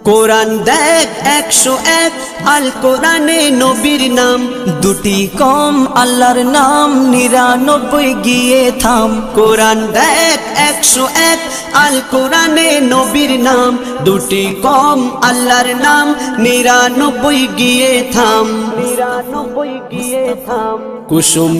কোরআন দেখ 101 আল কোরআনে নবীর নাম, দুটি কম আল্লাহর নাম 99 গিয়ে থাম। কোরআন দেখ 101 আল কোরআনে নবীর নাম, দুটি কম আল্লাহর নাম 99 গিয়ে থাম। 99 গিয়ে থাম। কুসুম